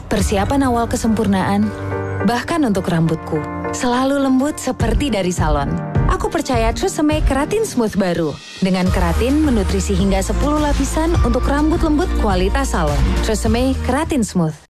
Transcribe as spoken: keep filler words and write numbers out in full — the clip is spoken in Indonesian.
persiapan awal kesempurnaan, bahkan untuk rambutku, selalu lembut seperti dari salon. Aku percaya Tresemme Keratin Smooth baru. Dengan keratin menutrisi hingga sepuluh lapisan untuk rambut lembut kualitas salon. Tresemme Keratin Smooth.